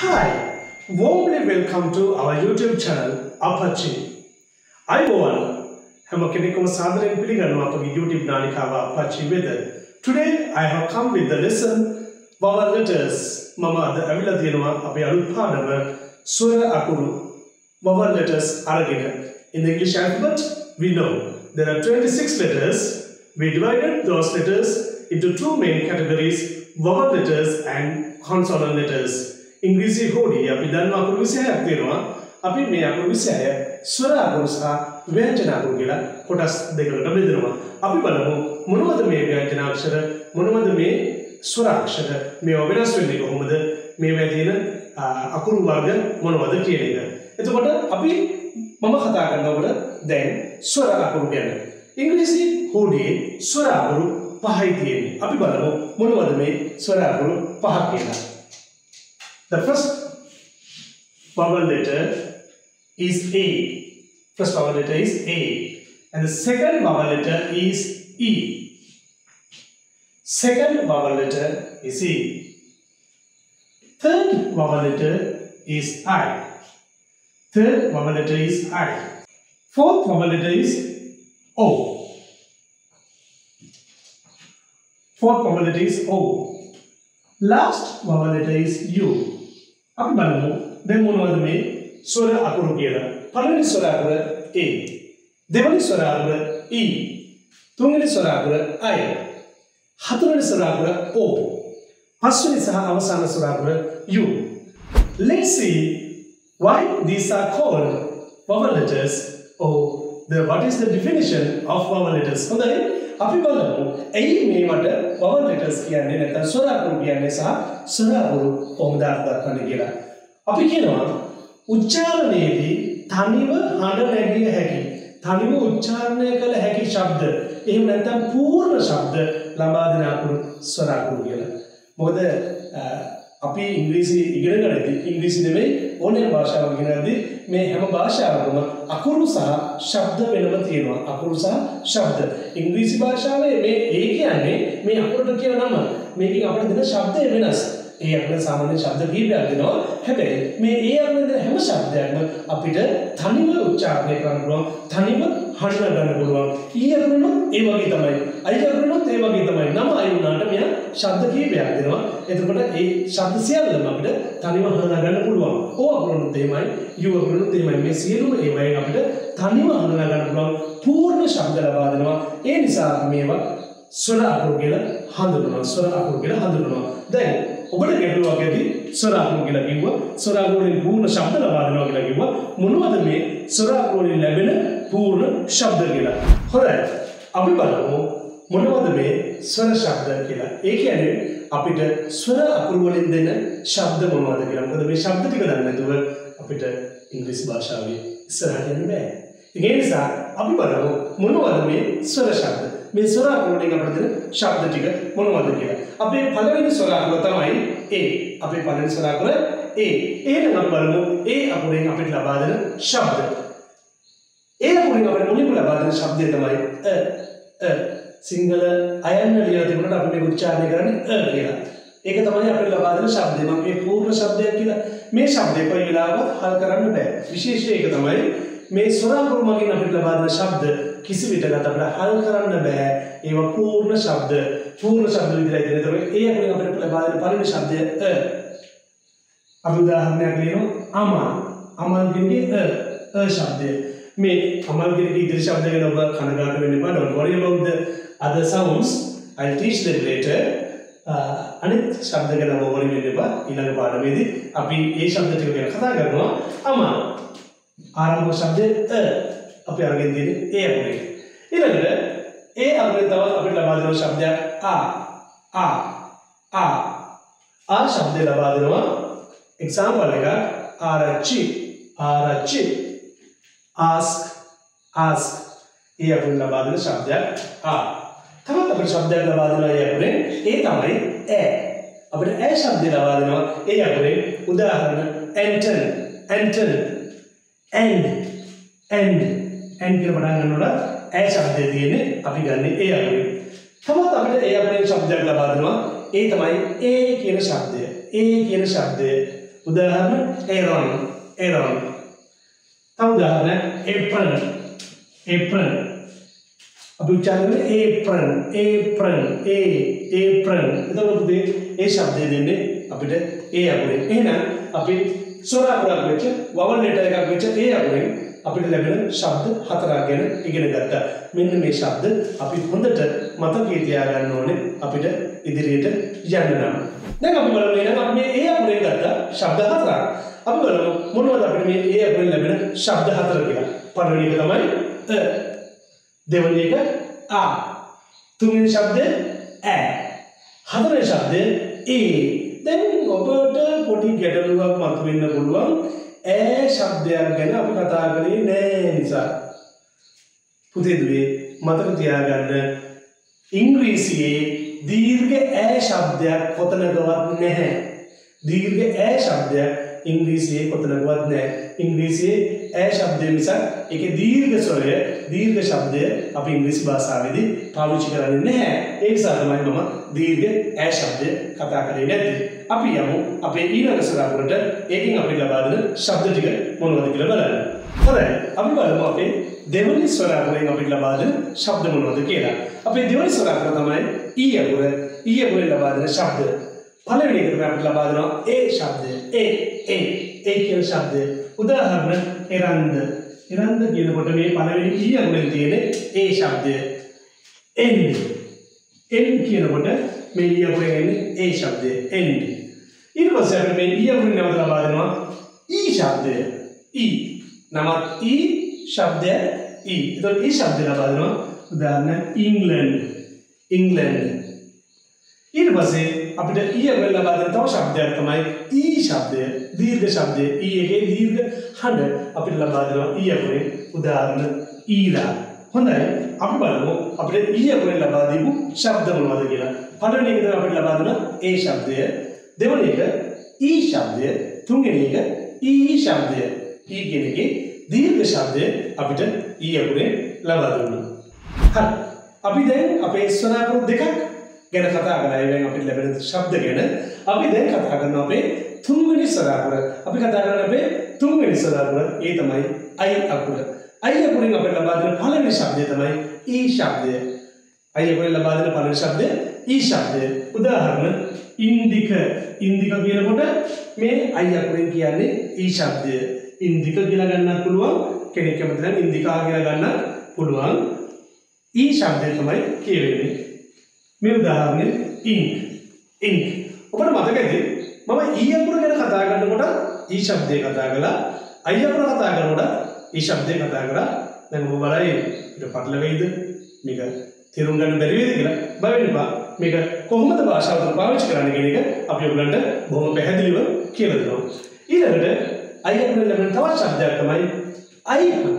Hi, warmly welcome to our YouTube channel Apache. අයිබෝවන් හැම කෙනෙකුම සාදරයෙන් පිළිගන්නවා අපගේ YouTube නාලිකාව Apache වෙත. Today I have come with the lesson vowel letters. මම අද අවිලා තියෙනවා අපේ අලුත් පාඩම ස්වර අකුරු vowel letters අරගෙන. In the English alphabet we know there are 26 letters. We divided those letters into two main categories, vowel letters and consonant letters. ඉංග්‍රීසි හෝඩි අපි දන්නවා අකුරු 26ක් තියෙනවා. අපි මේ අකුරු 26 ස්වර අකුරු සහ ව්‍යංජන අකුරු කියලා කොටස් දෙකකට බෙදනවා. අපි බලමු මොනවද මේ ව්‍යංජන අක්ෂර මොනවද මේ ස්වර අක්ෂර මේවා වෙනස් වෙන්නේ කොහොමද මේවා තියෙන අකුරු වර්ග මොනවද කියන එක. එතකොට අපි මම කතා කරනකොට දැන් ස්වර අකුරු ගැන. ඉංග්‍රීසි හෝඩියේ ස්වර අකුරු 5යි තියෙන්නේ. අපි බලමු මොනවද මේ ස්වර අකුරු 5 කියලා. The first vowel letter is A. First vowel letter is A. And the second vowel letter is E. Second vowel letter is E. Third vowel letter is I. Third vowel letter is I. Fourth vowel letter is O. Fourth vowel letter is O. Last vowel letter is U. අපි බලමු දැන් මොනවද මේ ස්වර අකුරු කියලා. පළවෙනි ස්වර අකුර A. දෙවෙනි ස්වර අකුර E. තුන්වෙනි ස්වර අකුර I. හතරවෙනි ස්වර අකුර O. පස්වෙනි සහ අවසාන ස්වර අකුර U. Let's see why these are called vowel letters or what is the definition of vowel letters. හොඳයි අපි බලමු ඇයි මේවට vowel letters කියන්නේ නැත්නම් ස්වර අකුරු කියන්නේ සහ ස්වර අකුරු කොහොමද අර්ථ දක්වන්නේ කියලා. අපි කියනවා උච්චාරණයේදී තනිව හඬ නැගිය හැකි තනිව උච්චාරණය කළ හැකි ශබ්ද එහෙම නැත්නම් පූර්ණ ශබ්ද ලබා දෙන අකුරු ස්වර අකුරු කියලා. මොකද අපි ඉංග්‍රීසි ඉගෙන ගන්නදී ඉංග්‍රීසි නෙමෙයි ඕනෑම භාෂාවක් ඉගෙනද්දී මේ හැම භාෂාවකම අකුරු සහ ශබ්ද වෙනම තියෙනවා. අකුරු සහ ශබ්ද. ඉංග්‍රීසි භාෂාවේ මේ ඒ කියන්නේ මේ අකුරට කියන නම. මේකෙන් අපිට දෙන ශබ්දය වෙනස්. ඒ අපිට සාමාන්‍ය ශබ්ද කීපයක් දෙනවා. හැබැයි මේ ඒ අපිට දෙන හැම ශබ්දයක්ම අපිට තනිව උච්චාරණය කරන්න පුළුවන්. තනිව හඬ ගන්න පුළුවන්. ඊ අකුරනොත් ඒ වගේ තමයි. අයි අකුරනොත් ඒ වගේ තමයි. නම අයි වුණාට මෙයා ශබ්ද කීපයක් දෙනවා. එතකොට ඒ ශබ්ද සියල්ලම අපිට තනිව හඳුනා ගන්න පුළුවන්. ඕ අකුරුත් එහෙමයි, යු අකුරුත් එහෙමයි. මේ සියලුම ඒවායින් අපිට තනිව හඳුනා ගන්න පුළුවන් පූර්ණ ශබ්ද ලබා දෙනවා. ඒ නිසා මේවා ස්වර අකුරු කියලා හඳුන්වනවා. ස්වර අකුරු කියලා හඳුන්වනවා. දැන් ඔබට ගැටලුවක් ඇති ස්වර අකුරු කියලා කිව්වා. ස්වර අකුරු වලින් පූර්ණ ශබ්ද ලබා දෙනවා කියලා කිව්වා. මොනවද මේ ස්වර අකුරු වලින් ලැබෙන පූර්ණ ශබ්ද කියලා? හොඳයි. අපි බලමු මොනවද මේ ස්වර ශබ්ද කියලා. ඒ කියන්නේ අපිට ස්වර අකුරු වලින් දෙන ශබ්ද මොනවද කියලා. මොකද මේ ශබ්ද ටික දන්නේ නැතුව අපිට ඉංග්‍රීසි භාෂාවේ ඉස්සරහට යන්න බෑ. ඒ නිසා අපි බලමු මොනවද මේ ස්වර ශබ්ද. මේ ස්වර අකුරු වලින් අපිට දෙන ශබ්ද ටික මොනවද කියලා. අපේ පළවෙනි ස්වර අකුර තමයි A. අපේ පළවෙනි ස්වර අකුර A. එහෙනම් අපි බලමු A අකුරෙන් අපිට ලබා දෙන ශබ්ද. A අකුරෙන් අපිට මුලින්ම ලබා දෙන ශබ්දය තමයි සිංහල අයන්න ලියලා තිබුණාට අපි මේක උච්චාරණය කරන්නේ කියලා. ඒක තමයි අපිට ලබා දෙන ශබ්දය. මම මේ පූර්ණ ශබ්දයක් කියලා මේ ශබ්දේ කොයි වෙලාවකවත් හල් කරන්න බෑ. විශේෂයෙන් ඒක තමයි මේ ස්වර අකුරු මගින් අපිට ලබා දෙන ශබ්ද කිසි විටකත් අපිට හල් කරන්න බෑ. ඒවා පූර්ණ ශබ්ද. පූර්ණ ශබ්ද විදිහටයි දෙන්නේ. ඒතකොට ඒ අකුරෙන් අපිට ලබා දෙන පළවෙනි ශබ්දය අපි උදාහරණයක් ලියනවා අමල්. අමල් කියන්නේ ශබ්දය. මේ අමල් කියන ඉදිරි ශබ්ද ගැන ඔබ කනගාටු වෙන්න එපා. Don't worry about the other sounds. I'll teach them later. අනිත් ශබ්ද ගැන ඔබ worry වෙන්න එපා. ඊළඟ පාඩමේදී අපි මේ ශබ්ද ටික ගැන කතා කරනවා. අමල්. ආරම්භක ශබ්දය අපි අරගෙන තියෙන්නේ ඒ අකුරේ. ඊළඟට ඒ අකුරේ තවත් අපිට ලබා දෙන ශබ්දයක් ආ ශබ්දය ලබා දෙනවා. එක්සැම්පල් එකක් ආරච්චි ask ඒ අකුරෙන් ලබා දෙන ශබ්දයක් තවත් අපිට ශබ්දයක් ලබා දෙනවා ඒ අකුරෙන්. ඒ තමයි අපිට ශබ්දය ලබා දෙනවා ඒ අකුරෙන්. උදාහරණ Anton and කියලා පටන් ගන්නකොට ශබ්දය තියෙන්නේ අපි ගන්න ඒ අකුරෙන්. තවත් අපිට ඒ අකුරෙන් ශබ්දයක් ලබා දෙනවා. ඒ තමයි A කියන ශබ්දය. A කියන ශබ්දය උදාහරණ Aaron. Aaron. තව උදාහරණ apron. Apron. අපි උච්චාරණය apron. Apron. Apron. එතකොට පුතේ ඒ શબ્දය දෙන්නේ අපිට ඒ අකුරෙන්. එහෙනම් අපි ස්වර අකුරක් වෙච්ච vowel letter එකක් වෙච්ච ඒ අකුරෙන් අපිට ලැබෙන ශබ්ද හතරක් ගැන ඉගෙන ගත්තා. මෙන්න මේ ශබ්ද අපි හොඳට මතකයේ තියාගන්න ඕනේ අපිට ඉදිරියට යන්න නම්. දැන් අපි බලමු එහෙනම් අපි මේ ඒ අකුරෙන් ගත්ත ශබ්ද හතරක්. අපි බලමු මොනවද අපිට මේ ඒ අකුරෙන් ලැබෙන ශබ්ද හතර කියලා. පළවෙනි එක තමයි අ. දෙවෙනි එක ආ. තුන්වෙනි ශබ්දය ඈ. හතරවෙනි ශබ්දය ඒ. දැන් ඔබට පොඩි ගැටලුවක් මතුවෙන්න පුළුවන්. ඈ ශබ්දයක් ගැන අපි කතා කරේ නෑ නිසා. පුතේ දුවේ මතක තියාගන්න ඉංග්‍රීසියේ දීර්ඝ ඈ ශබ්දයක් කොතනකවත් නැහැ. දීර්ඝ ඈ ශබ්දයක් ඉංග්‍රීසියේ කොතනකවත් නැහැ. ඉංග්‍රීසියේ ඈ ශබ්දය නිසා ඒකේ දීර්ඝ ස්වරය දීර්ඝ ශබ්දය අපි ඉංග්‍රීසි භාෂාවේදී පාවිච්චි කරන්නේ නැහැ. ඒ නිසා තමයි මම දීර්ඝ ඈ ශබ්දය කතා කරේ නැත්තේ. අපි යමු අපේ ඊළඟ සරාපුරට ඒකෙන් අපිට ලබා දෙන ශබ්ද ටික මොනවද කියලා බලන්න. හොඳයි. අපි බලමු අපේ දෙවෙනි ස්වරාපුරෙන් අපිට ලබා දෙන ශබ්ද මොනවද කියලා. අපේ දෙවෙනි ස්වරාපුර තමයි ඊ අකුර. ඊ අකුරෙන් ලබා දෙන ශබ්ද. පළවෙනි එකට අපිට ලබා දෙනවා ඒ ශබ්දය. ඒ කියන ශබ්දය. උදාහරණ එරන්ද. එරන්ද කියනකොට මේ පළවෙනි ඊ අකුරෙන් තියෙන ඒ ශබ්දය. එන්. එන් කියනකොට මේ ඊ අකුරෙන් එන්නේ ඒ ශබ්දය. එන්. ඊට පස්සේ අපිට මේ ඊ අකුරෙන් නැවත ලබා දෙනවා ඊ ශබ්දය. ඊ. නමත් ඊ ශබ්දය ඊ. එතකොට ඊ ශබ්දය ලබා දෙනවා උදාහරණ ඉංග්ලන්ඩ්. ඉංග්ලන්ඩ්. ඊට පස්සේ අපිට ඊ අකුරෙන් ලබා දෙන තව ශබ්දයක් තමයි ඊ ශබ්දය. දීර්ඝ ශබ්දය. ඊ එකේ දීර්ඝ හඬ අපිට ලබා දෙනවා ඊ අකුරෙන් උදාහරණ ඊලා. හොඳයි. අපි බලමු අපිට ඊ අකුරෙන් ලබා දීපු ශබ්ද මොනවද කියලා. පළවෙනි එක තමයි අපිට ලබා දෙන ඒ ශබ්දය. දෙවෙනි එක ඊ ශබ්දය. තුන්වෙනි එක ඊ ශබ්දය. ඊ කියන එකේ දීර්ඝ ශබ්දය අපිට ඊ අකුරෙන් ලබා දුන්නා. හරි. අපි දැන් අපේ ස්වර අකුරු දෙකක් ගැන කතා කරලා ඉතින් අපිට ලැබෙන ශබ්ද ගැන අපි දැන් කතා කරනවා අපේ තුන්වෙනි ස්වර අකුර. අපි කතා කරන්නේ අපේ තුන්වෙනි ස්වර අකුර. ඒ තමයි අයි අකුර. අයි අකුරෙන් අපිට ලබා දෙන පළවෙනි ශබ්දය තමයි ඊ ශබ්දය. අයි අකුරෙන් ලබා දෙන පළවෙනි ශබ්දය ඊ ශබ්දය. උදාහරණ ඉන්දික. ඉන්දික කියනකොට මේ අයි අකුරෙන් කියන්නේ ඊ ශබ්දය. ඉන්දික කියලා ගන්නත් පුළුවන්. කෙනෙක් කැමති නම් ඉන්දිකා කියලා ගන්නත් පුළුවන්. ඊ ශබ්දය තමයි කියවෙන්නේ. මේ උදාහරණය ඉන්ක්. ඉන්ක්. ඔබට මතක ඇති මම ඊ අකුර ගැන කතා කරනකොට ඊ ශබ්දය කතා කළා. අයි අකුර කතා කරනකොට ඊ ශබ්දය කතා කරා. දැන් ඔබ බලයි ඊට පටලවෙයිද මේක තේරුම් ගන්න බැරි වේද කියලා බය වෙන්න එපා. මේක කොහොමද භාෂාවට පාවිච්චි කරන්න කියන එක අපි ඔයගලන්ට බොහොම පැහැදිලිව කියලා දෙනවා. ඊළඟට අයි අකුරෙන් ලැබෙන තවත් ශබ්දයක් තමයි අයි හඬ.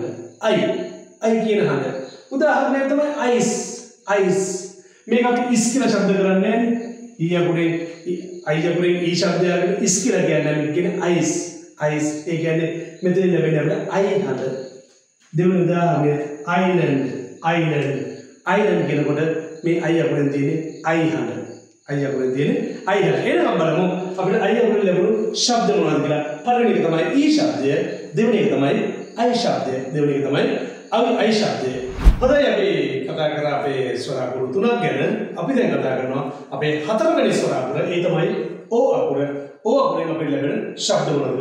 අයි කියන හඬ. උදාහරණයක් තමයි අයිස්. අයිස්. මේක අපි ඉස් කියලා ශබ්ද කරන්නේ නැහැ. ඊ අකුරෙන් අයි අකුරෙන් ඊ ශබ්දය අරගෙන ඉස් කියලා කියන්නේ නැහැ. කියන්නේ අයිස්. අයිස්. ඒ කියන්නේ මෙතන ලැබෙන අපිට අයි හඬ. දෙවෙනි උදාහරණය අයිලන්ඩ්. අයිලන්ඩ්. අයිලන්ඩ් කියනකොට මේ අයි අකුරෙන් තියෙන්නේ අයි හඬ. අයි අකුරෙන් තියෙන්නේ අයි හඬ. එහෙනම් බලමු අපිට අයි අකුරෙන් ලැබුණු ශබ්ද මොනවද කියලා. පළවෙනි එක තමයි ඊ ශබ්දය. දෙවෙනි එක තමයි අයි ශබ්දය. දෙවෙනි එක තමයි අයි ශබ්දය. හොඳයි අපි කතා කරා අපේ ස්වර අකුරු තුනක් ගැන. අපි දැන් කතා කරනවා අපේ හතරවෙනි ස්වර අකුර. ඒ තමයි ඕ අකුර. ඕ අකුරෙන් අපිට ලැබෙන ශබ්ද මොනවද?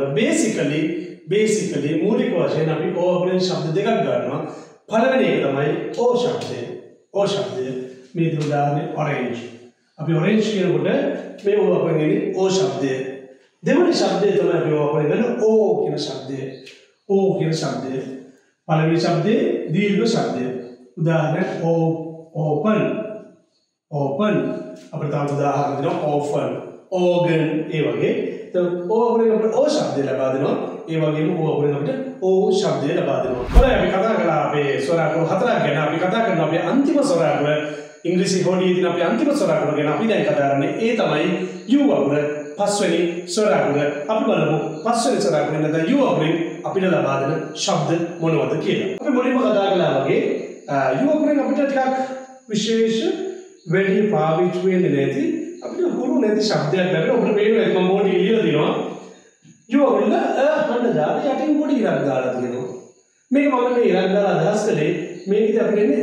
බේසිකලි මූලික වශයෙන් අපි ඕ අකුරෙන් ශබ්ද දෙකක් ගන්නවා. පළවෙනි එක තමයි ඕ ශබ්දය. ඕ ශබ්දය. මේ උදාහරණය ඔරෙන්ජ්. අපි ඔරෙන්ජ් කියනකොට මේ ඕ අකුරෙන් එන්නේ ඕ ශබ්දය. දෙවෙනි ශබ්දය තමයි අපි ඕ අකුරෙන් ගන්න ඕ කියන ශබ්දය. ඕ කියන ශබ්දය. පළවෙනි ශබ්දයේ දීර්ඝ ශබ්දය. උදාහරණ ඕපන්. ඕපන්. අපිට තව උදාහරණ දෙනවා ඕෆන්. ඕගන්. ඒ වගේ. එතකොට ඕ අකුරෙන් අපිට ඕ ශබ්දය ලබා දෙනවා. ඒ වගේම ඕ අකුරෙන් අපිට ඕ ශබ්දය ලබා දෙනවා. හොඳයි අපි කතා කළා අපේ ස්වර අකුරු හතරක් ගැන. අපි කතා කරනවා අපේ අන්තිම ස්වර අකුර. ඉංග්‍රීසි හොඩියේදී අපි අන්තිම ස්වර අකුර ගැන අපි දැන් කතා කරන්නේ. ඒ තමයි යු අකුර. පස්වෙනි ස්වර අකුර. අපි බලමු පස්වෙනි ස්වර අකුරෙන් නැත්නම් යු අකුරෙන් අපිට ලබා දෙන ශබ්ද මොනවද කියලා. අපි මුලින්ම කතා කළා වගේ යු අකුරෙන් අපිට ටිකක් විශේෂ වැඩි පාවිච්චි වෙන්නේ නැති අපිට හුරු නැති ශබ්දයක් ලැබෙනවා. ඔබට පේනවා ඒක මම මොකද ඉලියලා දිනවා. you වගුල හඬ දාලා යටින් පොඩි ඉරක් දාලා තියෙනවා. මේක මම මේ ඉරක් දාලා අදහස් කළේ මේකදී අපිට එන්නේ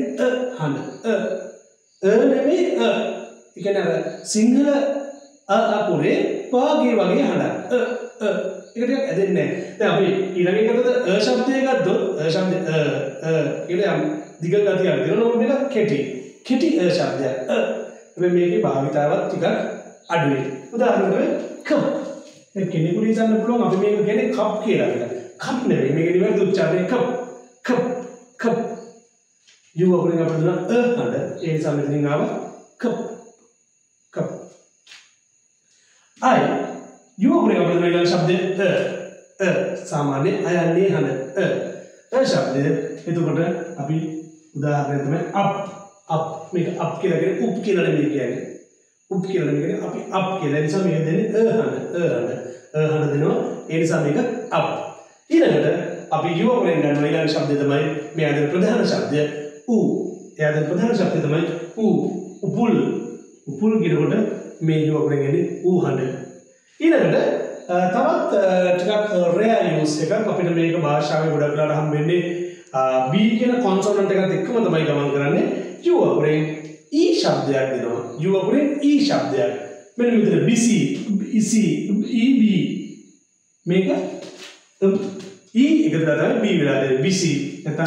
හඬ. නෙමෙයි ඒ කියන්නේ අර සිංහල අකුරේ පාගේ වගේ හඬ. ඒක ටිකක් ඇදෙන්නේ නැහැ. දැන් අපි ඊළඟ එකකට ශබ්දය ගත්තොත් ශබ්ද කියලා දිග ගතියක් දෙනවා. මේක කෙටි ශබ්දයක්. හැබැයි මේකේ භාවිතාවක් ටිකක් අඩුයි. උදාහරණයක් කප්. ඒ කෙනෙකුට හිතන්න පුළුවන් අපි මේක කියන්නේ කප් කියලා කියලා. කප් නෙවෙයි මේක නිවැරදි උච්චාරණය කප්. යු වගුලෙන් අපිට දුන්න හඬ. ඒ නිසා මෙතනින් ආව කප්. I යු වගුලෙන් අපිට දුන්න ඊළඟ ශබ්දය සාමාන්‍ය අයන්නේ හඬ. ශබ්දය එතකොට අපි උදාහරණයක් තමයි up මේක up කියලා කියන්නේ up කියලා නෙමෙයි කියන්නේ. up කියලා නෙමෙයි කියන්නේ අපි up කියලා. ඒ නිසා මේක දෙන්නේ හඬ දෙනවා. ඒ නිසා මේක up. ඊළඟට අපි යු වගුලෙන් ගන්නවා ඊළඟ ශබ්දය තමයි මේ අද ප්‍රධාන ශබ්දය u. එයාද ප්‍රධාන ශබ්දය තමයි උපුල් කියනකොට මේ යු වගුලෙන් එන්නේ u හඬ. ඊළඟට තවත් ටිකක් රෙයර් යූස් එකක් අපිට මේක භාෂාවේ ගොඩක් වෙලාවට හම් වෙන්නේ B කියන කොන්සොනන්ට් එකත් එක්කම තමයි ගමන් කරන්නේ. U වගුලෙන් E ශබ්දයක් දෙනවා. U වගුලෙන් E ශබ්දයක්. මෙන්න මෙතන busy EB මේක E එක දාලා B වෙලා දෙන්නේ busy නැත්නම්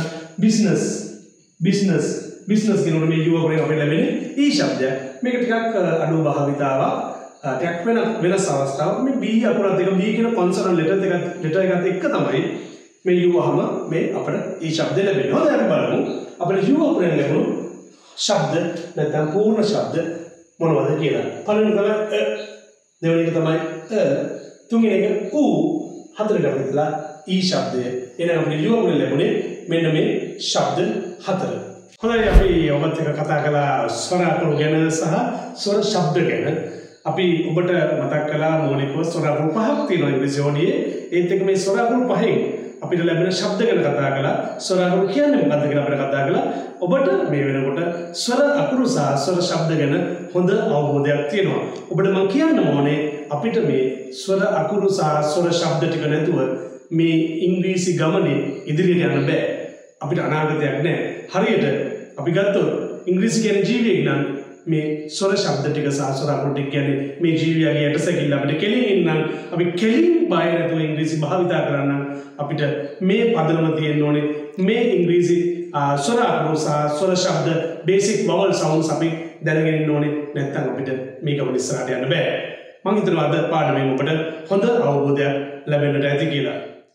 business කියනකොට මේ U වගුලෙන් අපිට ලැබෙන්නේ E ශබ්දයක්. මේක ටිකක් අඩු භාවිතාවක්. ටැක් වෙනස් අවස්ථාවක් මේ B අකුරත් දෙක B කියන කොන්සොනන්ට් ලෙටර් එකත් එක්ක තමයි මේ U වහම මේ අපිට E ශබ්ද ලැබෙන්නේ. හොඳයි අපි බලමු අපිට U අකුරෙන් ලැබුණු ශබ්ද නැත්නම් පූර්ණ ශබ්ද මොනවද කියලා. පළවෙනි තමයි දෙවෙනි එක තමයි තුන්වෙනි එක U හතරට අපිටලා E ශබ්දය. එහෙනම් අපිට U අකුරෙන් ලැබුණේ මෙන්න මේ ශබ්ද හතර. හොඳයි අපි ඔබත් එක්ක කතා කළා ස්වර අකුරු ගැන සහ ස්වර ශබ්ද ගැන. අපි ඔබට මතක් කළා මූලිකව ස්වර අකුරු පහක් තියෙනවා ඉංග්‍රීසි ඕනියේ. ඒත් එක්ක මේ ස්වර අකුරු පහෙන් අපිට ලැබෙන ශබ්ද ගැන කතා කළා. ස්වර අකුරු කියන්නේ මොකක්ද කියලා අපිට කතා කළා. ඔබට මේ වෙනකොට ස්වර අකුරු සහ ස්වර ශබ්ද ගැන හොඳ අවබෝධයක් තියෙනවා. ඔබට මම කියන්න ඕනේ අපිට මේ ස්වර අකුරු සහ ස්වර ශබ්ද ටික නැතුව මේ ඉංග්‍රීසි ගමනේ ඉදිරියට යන්න බෑ. අපිට අනාගතයක් නැහැ. හරියට අපි ගත්තොත් ඉංග්‍රීසි කියන ජීවියෙක් නම් මේ ස්වර ශබ්ද ටික සහ ස්වර අකුරු ටික කියන්නේ මේ ජීවියාගේ යටසැකිල්ල අපිට කෙලින් ඉන්නම් අපි කෙලින් බය නැතුව ඉංග්‍රීසි භාවිතා කරන්න අපිට මේ පදනම තියෙන්න ඕනේ මේ ඉංග්‍රීසි ස්වර අකුරු සහ ස්වර ශබ්ද බේසික් වවල් සවුන්ඩ්ස් අපි දැනගෙන ඉන්න ඕනේ නැත්නම් අපිට මේක වල ඉස්සරහට යන්න බෑ මම හිතනවා අද පාඩමෙන් ඔබට හොඳ අවබෝධයක් ලැබෙන්නට ඇති කියලා